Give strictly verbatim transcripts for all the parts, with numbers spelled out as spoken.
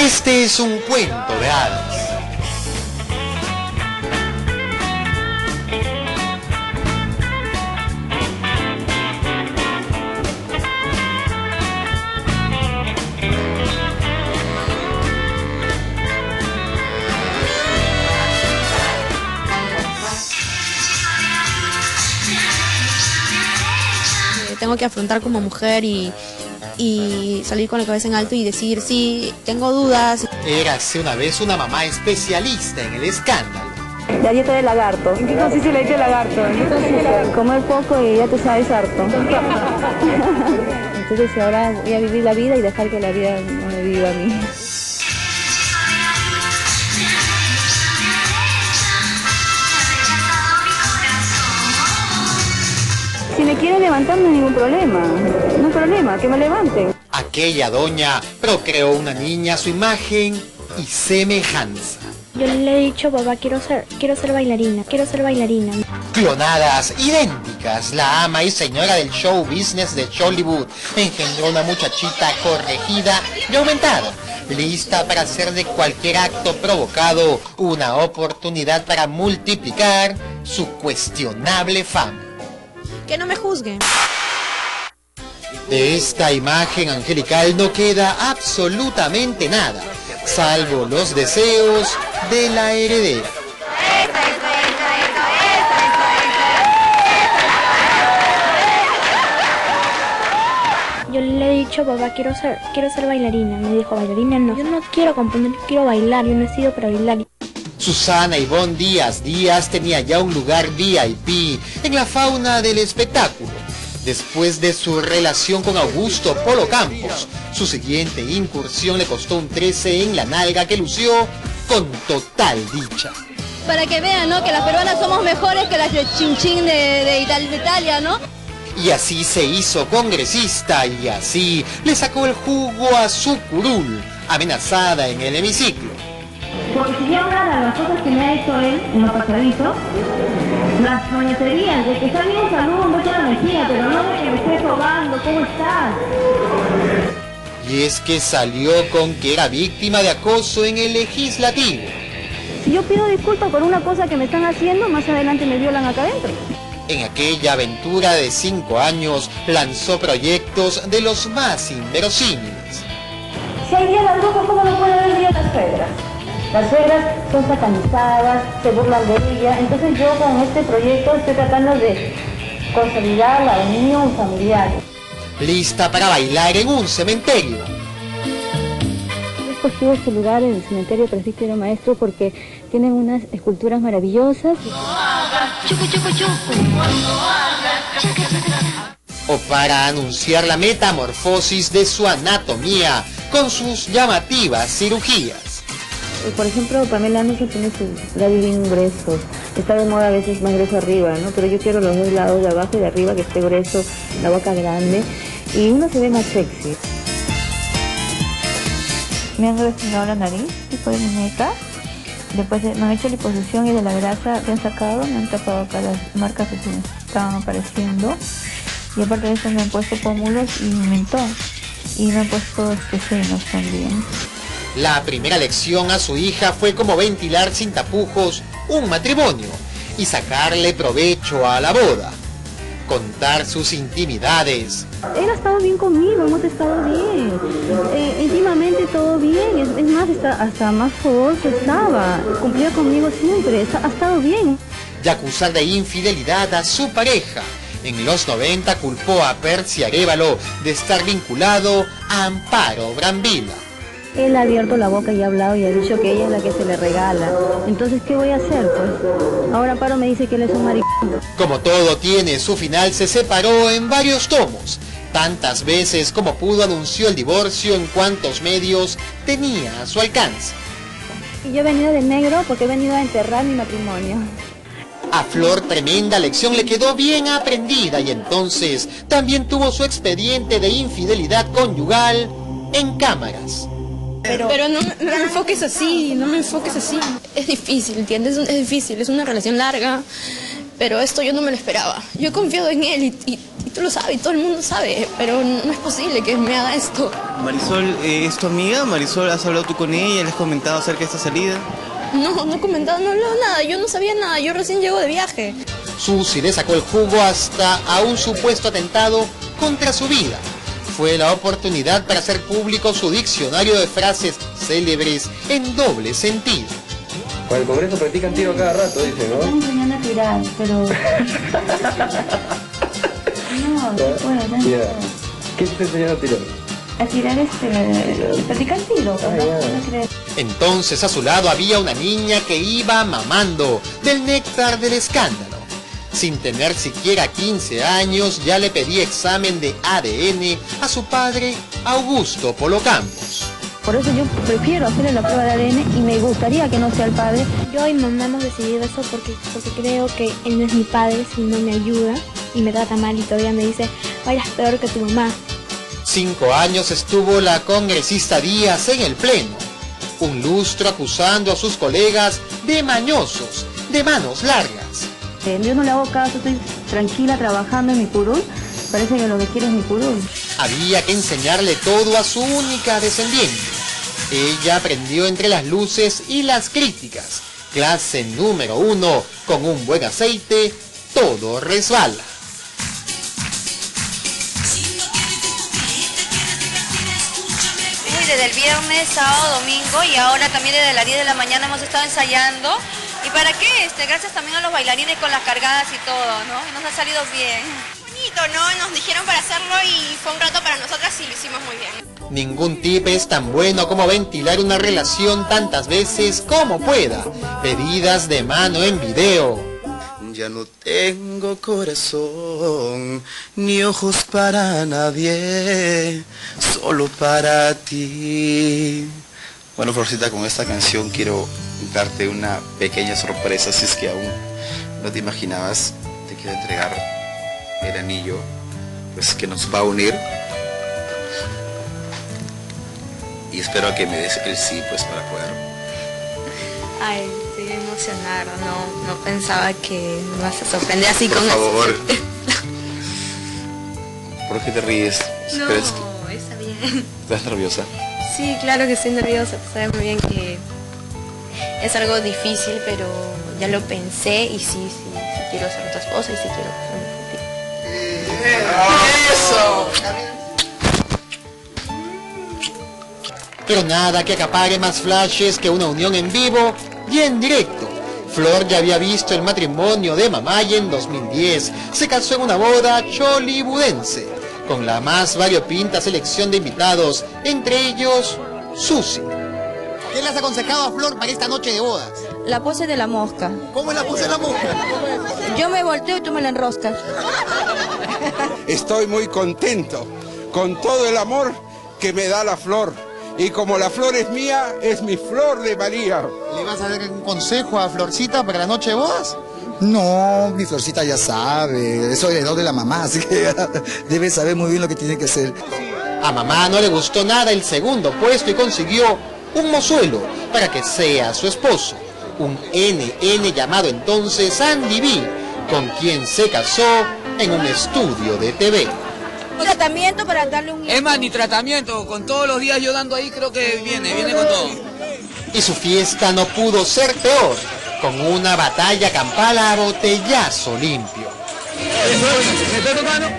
Este es un cuento de hadas. Tengo que afrontar como mujer y, y salir con la cabeza en alto y decir, sí, tengo dudas. Érase una vez una mamá especialista en el escándalo. La dieta del lagarto. ¿En qué consiste la dieta del lagarto? Comer poco y ya te sabes harto. Entonces ahora voy a vivir la vida y dejar que la vida no me viva a mí. Si me quieren levantar no hay ningún problema, no hay problema, que me levanten. Aquella doña procreó una niña a su imagen y semejanza. Yo le he dicho, papá, quiero ser, quiero ser bailarina, quiero ser bailarina. Clonadas, idénticas, la ama y señora del show business de Hollywood engendró una muchachita corregida y aumentada, lista para hacer de cualquier acto provocado una oportunidad para multiplicar su cuestionable fama. Que no me juzguen. De esta imagen angelical no queda absolutamente nada, salvo los deseos de la heredera. Yo le he dicho, papá, quiero ser, quiero ser bailarina. Me dijo, bailarina no. Yo no quiero componer, yo quiero bailar, yo no he sido para bailar. Susana Ivonne Díaz Díaz tenía ya un lugar V I P en la fauna del espectáculo. Después de su relación con Augusto Polo Campos, su siguiente incursión le costó un trece en la nalga que lució con total dicha. Para que vean, ¿no?, que las peruanas somos mejores que las de Chinchín de, de, Italia, de Italia, ¿no? Y así se hizo congresista y así le sacó el jugo a su curul, amenazada en el hemiciclo. Porque si yo hablara de las cosas que me ha hecho él en lo pasadito, las moñeterías de que está bien un saludo, mucha energía, pero no de que me estés robando, ¿cómo estás? Y es que salió con que era víctima de acoso en el legislativo. Si yo pido disculpas por una cosa que me están haciendo, más adelante me violan acá adentro. En aquella aventura de cinco años lanzó proyectos de los más inverosímiles. Si hay día las brujas, ¿cómo no puede haber día las suegras? Las suegras son satanizadas, se burlan de ella, entonces yo con este proyecto estoy tratando de consolidar la unión familiar. Lista para bailar en un cementerio. He escogido este lugar en el cementerio Presbítero Maestro porque tienen unas esculturas maravillosas. O para anunciar la metamorfosis de su anatomía con sus llamativas cirugías. Por ejemplo, Pamela Anderson tiene sus labios bien gruesos. Está de moda a veces más grueso arriba, ¿no? Pero yo quiero los dos lados, de abajo y de arriba, que esté grueso, la boca grande. Y uno se ve más sexy. Me han refinado la nariz, tipo de muñeca. Después de, me han hecho liposucción y de la grasa que han sacado, me han tapado acá las marcas que se me estaban apareciendo. Y aparte de eso me han puesto pómulos y mentón. Y me han puesto este senos también. La primera lección a su hija fue cómo ventilar sin tapujos un matrimonio y sacarle provecho a la boda. Contar sus intimidades. Él ha estado bien conmigo, hemos estado bien. Eh, íntimamente todo bien, es, es más, está, hasta más fogoso estaba. Cumplía conmigo siempre, está, ha estado bien. Y acusar de infidelidad a su pareja. En los noventa culpó a Percy Arévalo de estar vinculado a Amparo Brambila. Él ha abierto la boca y ha hablado y ha dicho que ella es la que se le regala. Entonces, ¿qué voy a hacer, pues? Ahora Amparo me dice que él es un maricón. Como todo tiene su final, se separó en varios tomos. Tantas veces como pudo anunció el divorcio en cuantos medios tenía a su alcance. Y yo he venido de negro porque he venido a enterrar mi matrimonio. A Flor tremenda lección le quedó bien aprendida y entonces también tuvo su expediente de infidelidad conyugal en cámaras. Pero, pero no, no me enfoques así, no me enfoques así. Es difícil, ¿entiendes? Es difícil, es una relación larga, pero esto yo no me lo esperaba. Yo he confiado en él y, y, y tú lo sabes, todo el mundo sabe, pero no es posible que me haga esto. Marisol, eh, ¿es tu amiga? Marisol, ¿has hablado tú con ella? ¿Le has comentado acerca de esta salida? No, no he comentado, no he hablado nada, yo no sabía nada, yo recién llego de viaje. Susi le sacó el jugo hasta a un supuesto atentado contra su vida. Fue la oportunidad para hacer público su diccionario de frases célebres en doble sentido. Con el Congreso practican tiro cada rato, dice, ¿no? Están enseñando a tirar, pero... no, se puede, no. Yeah. ¿Qué te está enseñando a tirar? A tirar este... practicar tiro, Ah, ¿no? ya. No crees. Entonces a su lado había una niña que iba mamando del néctar del escándalo. Sin tener siquiera quince años, ya le pedía examen de A D N a su padre, Augusto Polo Campos. Por eso yo prefiero hacerle la prueba de A D N y me gustaría que no sea el padre. Yo y mamá hemos decidido eso porque, porque creo que él no es mi padre, si no me ayuda y me trata mal y todavía me dice, bailas peor que tu mamá. Cinco años estuvo la congresista Díaz en el pleno. Un lustro acusando a sus colegas de mañosos, de manos largas. Eh, yo no le hago caso, estoy tranquila trabajando en mi curul. Parece que lo que quiere es mi curul. Había que enseñarle todo a su única descendiente. Ella aprendió entre las luces y las críticas. Clase número uno, con un buen aceite, todo resbala. Desde el viernes, sábado, domingo y ahora también desde las diez de la mañana hemos estado ensayando. ¿Y para qué? Este, gracias también a los bailarines con las cargadas y todo, ¿no? Nos ha salido bien. Bonito, ¿no? Nos dijeron para hacerlo y fue un rato para nosotras y lo hicimos muy bien. Ningún tip es tan bueno como ventilar una relación tantas veces como pueda. Pedidas de mano en video. Ya no tengo corazón, ni ojos para nadie, solo para ti. Bueno, Florcita, con esta canción quiero darte una pequeña sorpresa, si es que aún no te imaginabas. Te quiero entregar el anillo, pues, que nos va a unir. Y espero que me des el sí, pues, para poder. Ay, estoy emocionada, no, no pensaba que me vas a sorprender así Por con favor. eso. ¿Por qué te ríes? No, ¿Crees está bien. ¿Estás nerviosa? Sí, claro que estoy nerviosa, tú sabes muy bien que es algo difícil, pero ya lo pensé y sí, sí, sí quiero ser tu esposa y sí quiero casarme contigo. Pero nada que acapare más flashes que una unión en vivo y en directo. Flor ya había visto el matrimonio de Mamaya en dos mil diez. Se casó en una boda chollywoodeense, con la más variopinta selección de invitados, entre ellos Susi. ¿Qué le has aconsejado a Flor para esta noche de bodas? La pose de la mosca. ¿Cómo es la pose de la mosca? Yo me volteo y tú me la enroscas. Estoy muy contento con todo el amor que me da la flor. Y como la flor es mía, es mi flor de María. ¿Le vas a dar un consejo a Florcita para la noche de bodas? No, mi Florcita ya sabe, eso es de la mamá, así que debe saber muy bien lo que tiene que hacer. A mamá no le gustó nada el segundo puesto y consiguió un mozuelo para que sea su esposo, un N N llamado entonces Andy B, con quien se casó en un estudio de T V. Tratamiento para darle un... Es más, ni tratamiento, con todos los días yo dando ahí creo que viene, viene con todo. Y su fiesta no pudo ser peor, con una batalla campal a botellazo limpio. ¿Me está tocando?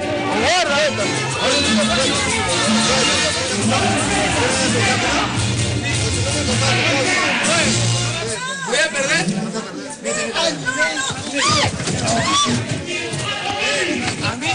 ¿Voy a perder? ¿A mí?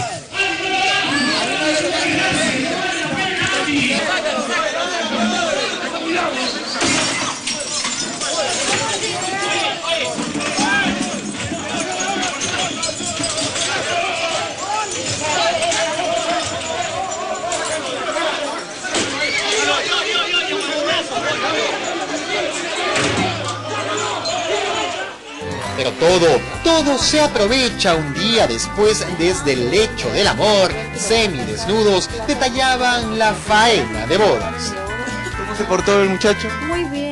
Pero todo, todo se aprovecha un día después. Desde el lecho del amor, semidesnudos, detallaban la faena de bodas. ¿Cómo se portó el muchacho? Muy bien.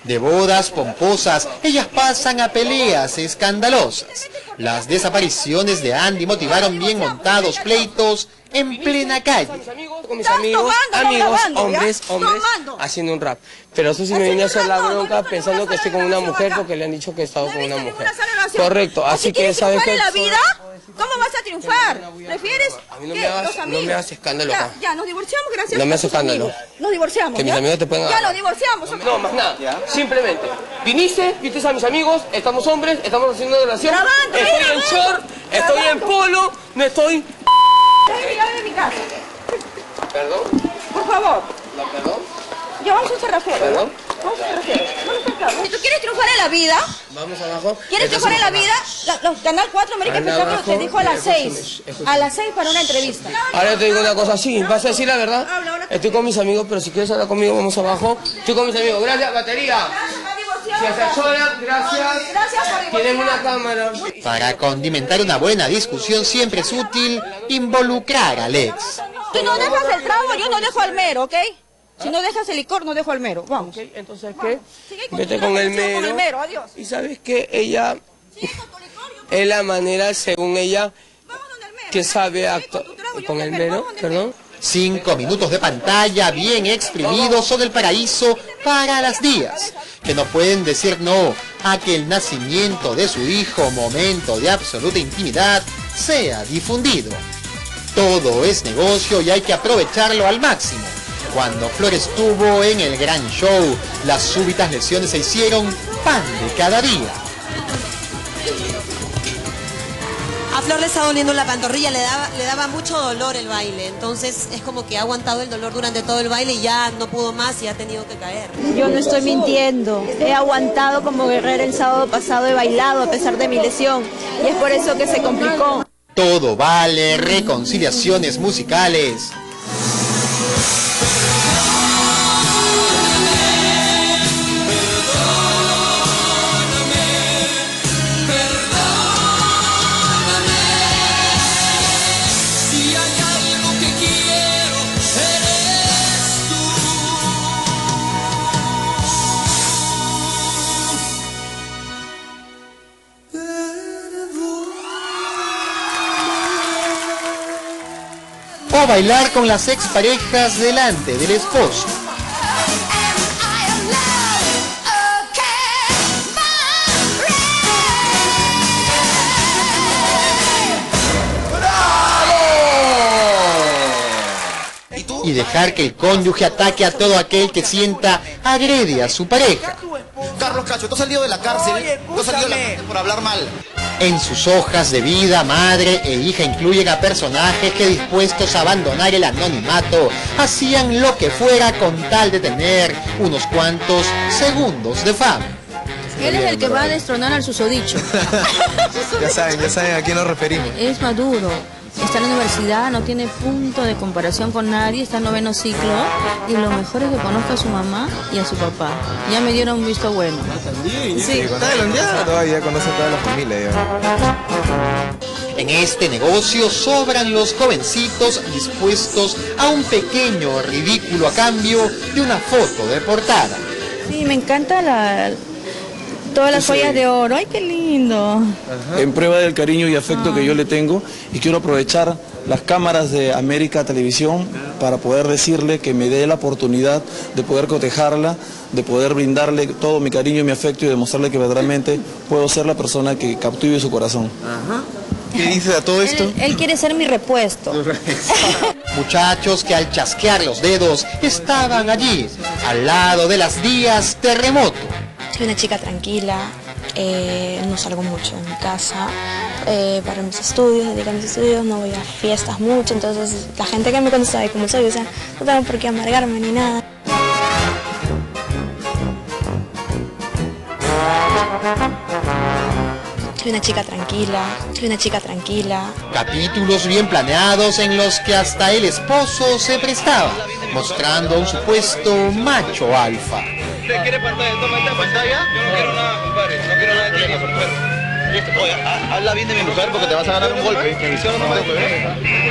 De bodas pomposas, ellas pasan a peleas escandalosas. Las desapariciones de Andy motivaron bien montados pleitos en plena calle. Con mis amigos, amigos, hombres, hombres, haciendo un rap. Pero eso sí me viene a hacer la bronca pensando que estoy con una mujer porque le han dicho que he estado con una mujer. Correcto, así que sabes que... ¿Cómo vas a triunfar? ¿Prefieres a mí no me hagas, no me hagas escándalo acá. Ya, ya, nos divorciamos gracias no me hagas escándalo. Nos divorciamos, que ¿ya? mis amigos te pueden Ya nos divorciamos. No, no, más nada. ¿Ya? Simplemente, viniste, viste a mis amigos, estamos hombres, estamos haciendo una relación. Grabando, estoy grabando, en short, estoy en polo, no estoy... Ya de mi casa. ¿Perdón? Por favor. No, perdón. Ya vamos a cerrar afuera. ¿Perdón? Vamos a cerrar afuera. Si tú quieres triunfar en la vida... Vamos abajo. ¿Quieres triunfar en la vida? La, los Canal cuatro América Espectáculo te dijo a las seis. A las seis para una entrevista. Ahora te digo una cosa así, ¿vas a decir la verdad? Estoy con mis amigos, pero si quieres hablar conmigo, vamos abajo. Estoy con mis amigos. Gracias, batería. Si asesoran, gracias. Tienen una cámara. Para condimentar una buena discusión siempre es útil involucrar al ex. Si no dejas el trago, yo no dejo al mero, ¿ok? Si no dejas el licor, no dejo al mero. Vamos. Okay, entonces, ¿qué? Vete con el mero. Con el mero, adiós. Y sabes que ella es la manera, según ella, que sabe actuar con el mero, perdón. Cinco minutos de pantalla bien exprimidos son el paraíso para las días, que no pueden decir no a que el nacimiento de su hijo, momento de absoluta intimidad, sea difundido. Todo es negocio y hay que aprovecharlo al máximo. Cuando Flor estuvo en el gran show, las súbitas lesiones se hicieron pan de cada día. A Flor le está doliendo la pantorrilla, le daba, le daba mucho dolor el baile, entonces es como que ha aguantado el dolor durante todo el baile y ya no pudo más y ha tenido que caer. Yo no estoy mintiendo, he aguantado como guerrera el sábado pasado, he bailado a pesar de mi lesión y es por eso que se complicó. Todo vale, reconciliaciones musicales. O bailar con las exparejas delante del esposo. Y dejar que el cónyuge ataque a todo aquel que sienta agrede a su pareja. Carlos Cacho, tú has salido de la cárcel, tú has salido de la cárcel por hablar mal. En sus hojas de vida, madre e hija incluyen a personajes que, dispuestos a abandonar el anonimato, hacían lo que fuera con tal de tener unos cuantos segundos de fama. Él es el que va a destronar al susodicho. Ya saben, ya saben a quién nos referimos. Es maduro. Está en la universidad, no tiene punto de comparación con nadie, está en noveno ciclo y lo mejor es que conozca a su mamá y a su papá. Ya me dieron un visto bueno. Sí, sí, está delondeado. Todavía conoce a toda la familia. Ya. En este negocio sobran los jovencitos dispuestos a un pequeño ridículo a cambio de una foto de portada. Sí, me encanta la... todas las joyas de oro. ¡Ay, qué lindo! Ajá. En prueba del cariño y afecto que yo le tengo, y quiero aprovechar las cámaras de América Televisión para poder decirle que me dé la oportunidad de poder cotejarla, de poder brindarle todo mi cariño y mi afecto y demostrarle que verdaderamente puedo ser la persona que captive su corazón. Ajá. ¿Qué dice a todo esto? Él, él quiere ser mi repuesto. Muchachos que al chasquear los dedos estaban allí, al lado de las Díaz Terremoto. Soy una chica tranquila, eh, no salgo mucho de mi casa, eh, para mis estudios, dedico a mis estudios, no voy a fiestas mucho, entonces la gente que me conoce sabe cómo soy, o sea, no tengo por qué amargarme ni nada. Soy una chica tranquila, soy una chica tranquila. Capítulos bien planeados en los que hasta el esposo se prestaba, mostrando a un supuesto macho alfa. ¿Usted quiere pantalla? ¿Toma esta pantalla? Yo no quiero nada, compadre. No quiero nada de ti, por favor. Listo. Oye, habla bien de mi mujer porque te vas a ganar un golpe.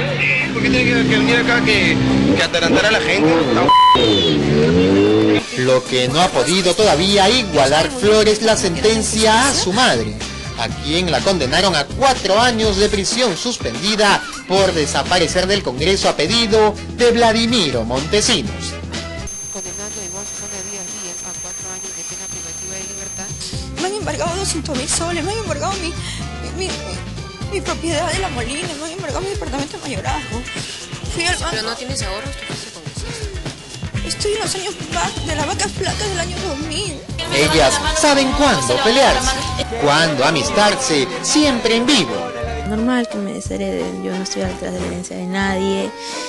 ¿Por qué tiene que venir acá que, que atarantar a la gente? Lo Lo que no ha podido todavía igualar Flores la sentencia a su madre, a quien la condenaron a cuatro años de prisión suspendida por desaparecer del Congreso a pedido de Vladimiro Montesinos. Condenando a Ivonne Susana Díaz Díaz a cuatro años de pena privativa de libertad. Me han embargado doscientos mil soles, me han embargado mi, mi, mi, mi propiedad de La Molina, me han embargado mi departamento de mayorazgo. Fui al banco. Pero no tienes ahorros, ¿tú qué se conoces? Estoy en los años de las vacas flacas del año dos mil. Ellas saben cuándo pelearse, cuándo amistarse, siempre en vivo. Normal que me deshereden, yo no estoy detrás de la herencia de nadie.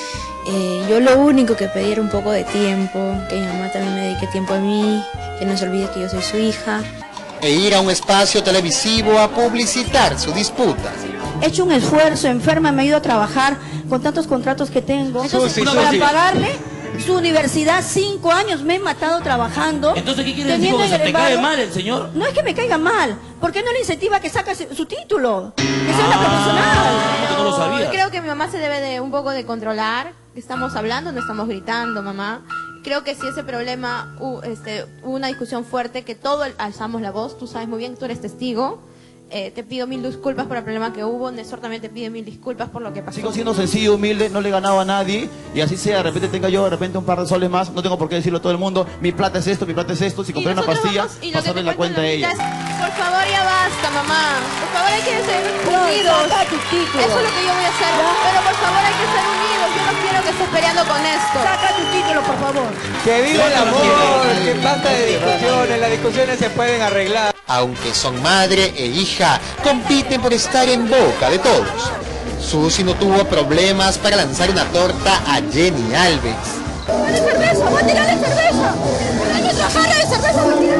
Eh, yo lo único que pedí era un poco de tiempo, que mi mamá también me dedique tiempo a mí, que no se olvide que yo soy su hija. E ir a un espacio televisivo a publicitar su disputa. He hecho un esfuerzo, enferma, me he ido a trabajar con tantos contratos que tengo. Entonces, Susi, para Susi. pagarle su universidad, cinco años me he matado trabajando. Entonces, ¿qué quiere decir? ¿Que se te cae mal el señor? No es que me caiga mal, porque no le incentiva que saque su título, que sea una profesional. No lo sabía. Creo que mi mamá se debe de un poco de controlar. Estamos hablando, no estamos gritando, mamá. Creo que si ese problema, uh, este, hubo una discusión fuerte, que todos alzamos la voz, tú sabes muy bien, tú eres testigo. Eh, te pido mil disculpas por el problema que hubo, Néstor también te pide mil disculpas por lo que pasó. Sigo siendo sencillo, humilde, no le he ganado a nadie, y así sea, de repente tenga yo de repente un par de soles más, no tengo por qué decirlo a todo el mundo, mi plata es esto, mi plata es esto, si compré una pastilla, vamos, y lo que pasarle te la cuento cuenta a en ella. es, por favor ya basta, mamá, por favor hay que ser unidos. Saca tu título. Eso es lo que yo voy a hacer, pero por favor hay que ser unidos, yo no quiero que estés peleando con esto. Saca tu título, por favor. Que viva el amor, que basta de discusiones, las discusiones se pueden arreglar. Aunque son madre e hija, compiten por estar en boca de todos. Susi no tuvo problemas para lanzar una torta a Jenny Alves. ¡De cerveza! ¡Voy a tirar de cerveza! ¡Hay nuestra jarra de cerveza! ¡Voy a tirar!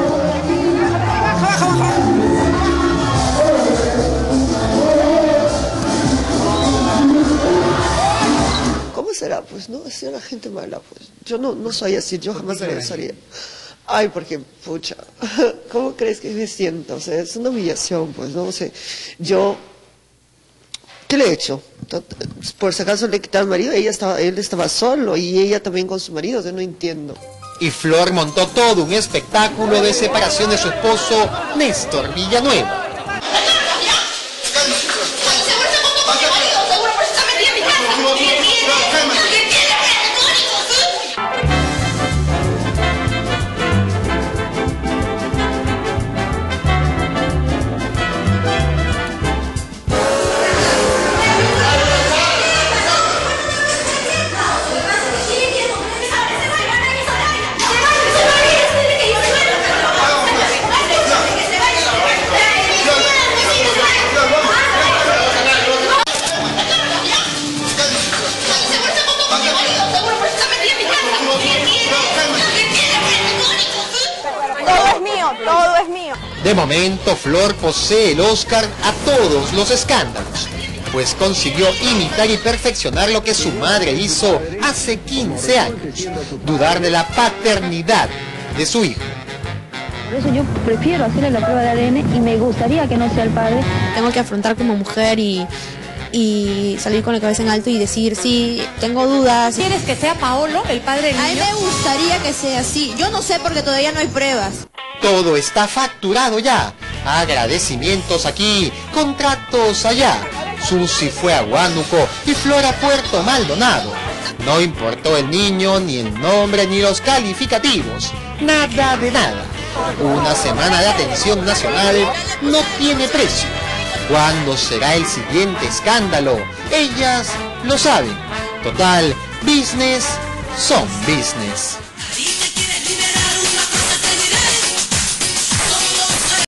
¡Baja, baja, baja! ¿Cómo será? Pues no, es una gente mala, pues. Yo no, no soy así, yo jamás me besaría. Ay, porque, pucha, ¿cómo crees que me siento? O sea, es una humillación, pues, no sé. Yo, ¿qué le he hecho? Por si acaso le quité al marido, ella estaba, él estaba solo y ella también con su marido, yo no entiendo. Y Flor montó todo un espectáculo de separación de su esposo, Néstor Villanueva. Todo es mío. De momento, Flor posee el Oscar a todos los escándalos, pues consiguió imitar y perfeccionar lo que su madre hizo hace quince años, dudar de la paternidad de su hijo. Por eso yo prefiero hacerle la prueba de A D N y me gustaría que no sea el padre. Tengo que afrontar como mujer y, y salir con la cabeza en alto y decir, sí, tengo dudas. ¿Quieres que sea Paolo, el padre del niño? A mí me gustaría que sea así. Yo no sé porque todavía no hay pruebas. Todo está facturado ya. Agradecimientos aquí, contratos allá. Susi fue a Huánuco y Flor a Puerto Maldonado. No importó el niño, ni el nombre, ni los calificativos. Nada de nada. Una semana de atención nacional no tiene precio. ¿Cuándo será el siguiente escándalo? Ellas lo saben. Total, business son business.